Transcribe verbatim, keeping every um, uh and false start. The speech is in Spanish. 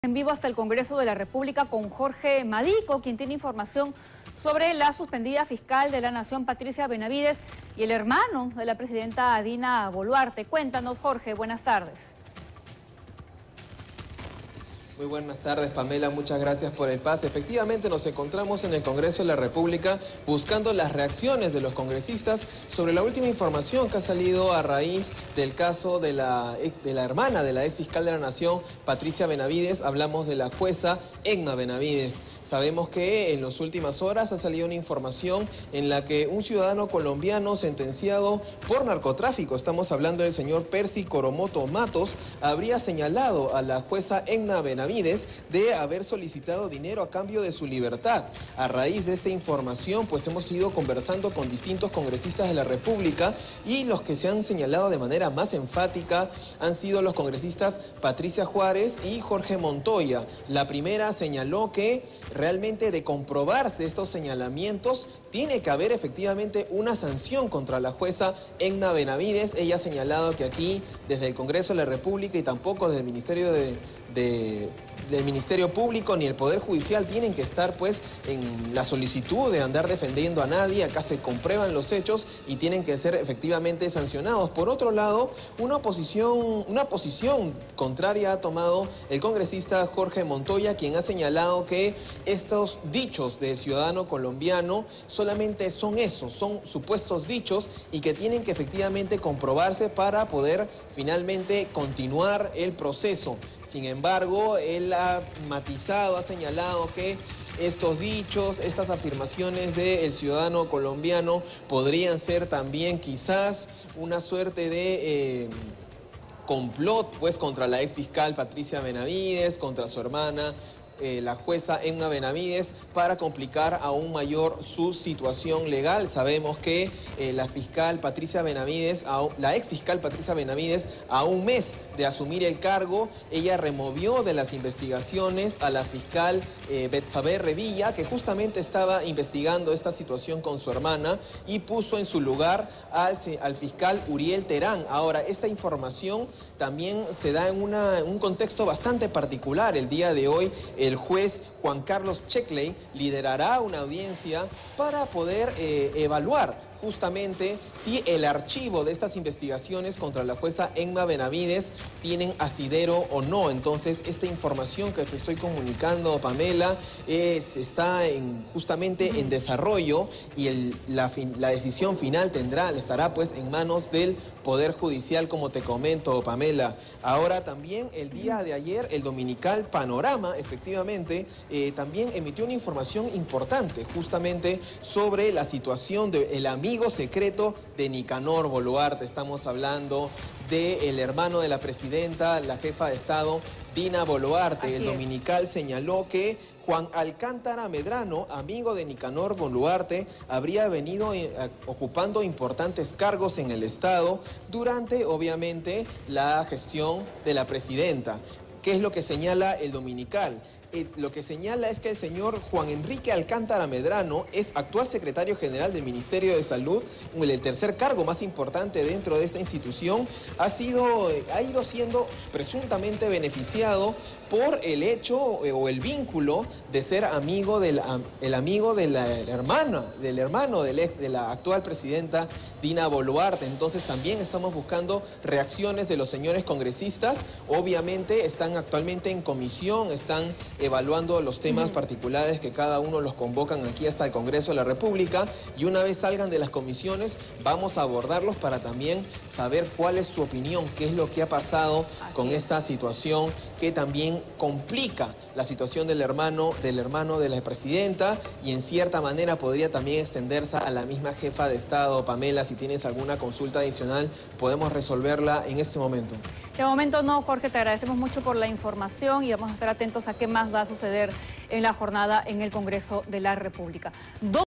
En vivo hasta el Congreso de la República con Jorge Madico, quien tiene información sobre la suspendida fiscal de la Nación, Patricia Benavides, y el hermano de la presidenta Dina Boluarte. Cuéntanos, Jorge, buenas tardes. Muy buenas tardes, Pamela, muchas gracias por el pase. Efectivamente, nos encontramos en el Congreso de la República buscando las reacciones de los congresistas sobre la última información que ha salido a raíz del caso de la, de la hermana de la ex fiscal de la Nación, Patricia Benavides. Hablamos de la jueza Egna Benavides. Sabemos que en las últimas horas ha salido una información en la que un ciudadano colombiano sentenciado por narcotráfico, estamos hablando del señor Percy Coromoto Matos, habría señalado a la jueza Egna Benavides de haber solicitado dinero a cambio de su libertad. A raíz de esta información, pues hemos ido conversando con distintos congresistas de la República y los que se han señalado de manera más enfática han sido los congresistas Patricia Juárez y Jorge Montoya. La primera señaló que realmente, de comprobarse estos señalamientos, tiene que haber efectivamente una sanción contra la jueza Egna Benavides. Ella ha señalado que aquí, desde el Congreso de la República y tampoco desde el Ministerio de, de, del Ministerio Público ni el Poder Judicial, tienen que estar pues en la solicitud de andar defendiendo a nadie. Acá se comprueban los hechos y tienen que ser efectivamente sancionados. Por otro lado, una oposición, una posición contraria ha tomado el congresista Jorge Montoya, quien ha señalado que estos dichos del ciudadano colombiano solamente son esos, son supuestos dichos y que tienen que efectivamente comprobarse para poder finalmente continuar el proceso. Sin embargo, él ha matizado, ha señalado que estos dichos, estas afirmaciones del ciudadano colombiano podrían ser también quizás una suerte de eh, complot pues contra la ex fiscal Patricia Benavides, contra su hermana, Eh, la jueza Egna Benavides, para complicar aún mayor su situación legal. Sabemos que eh, la fiscal Patricia Benavides, a, la ex fiscal Patricia Benavides, a un mes de asumir el cargo, ella removió de las investigaciones a la fiscal eh, Betsabe Revilla, que justamente estaba investigando esta situación con su hermana, y puso en su lugar al, al fiscal Uriel Terán. Ahora, esta información también se da en una, un contexto bastante particular. El día de hoy, el El juez Juan Carlos Checley liderará una audiencia para poder eh, evaluar justamente si el archivo de estas investigaciones contra la jueza Egna Benavides tienen asidero o no. Entonces, esta información que te estoy comunicando, Pamela, es, está en, justamente en desarrollo, y el, la, fin, la decisión final tendrá, estará pues en manos del Poder Judicial, como te comento, Pamela. Ahora también, el día de ayer, el dominical Panorama, efectivamente, eh, también emitió una información importante justamente sobre la situación del amigo amigo secreto de Nicanor Boluarte. Estamos hablando del hermano de la presidenta, la jefa de Estado, Dina Boluarte. Así el dominical es. Señaló que Juan Alcántara Medrano, amigo de Nicanor Boluarte, habría venido eh, ocupando importantes cargos en el Estado durante, obviamente, la gestión de la presidenta. ¿Qué es lo que señala el dominical? Eh, lo que señala es que el señor Juan Enrique Alcántara Medrano es actual secretario general del Ministerio de Salud, el tercer cargo más importante dentro de esta institución. Ha sido, ha ido siendo presuntamente beneficiado por el hecho eh, o el vínculo de ser amigo del el amigo de la hermana, del hermano del ex, de la actual presidenta Dina Boluarte. Entonces también estamos buscando reacciones de los señores congresistas. Obviamente están actualmente en comisión, están evaluando los temas particulares que cada uno los convocan aquí hasta el Congreso de la República, y una vez salgan de las comisiones vamos a abordarlos para también saber cuál es su opinión, qué es lo que ha pasado con esta situación que también complica la situación del hermano, del hermano de la presidenta, y en cierta manera podría también extenderse a la misma jefa de Estado. Pamela, si tienes alguna consulta adicional, podemos resolverla en este momento. De momento no, Jorge, te agradecemos mucho por la información y vamos a estar atentos a qué más va a suceder en la jornada en el Congreso de la República.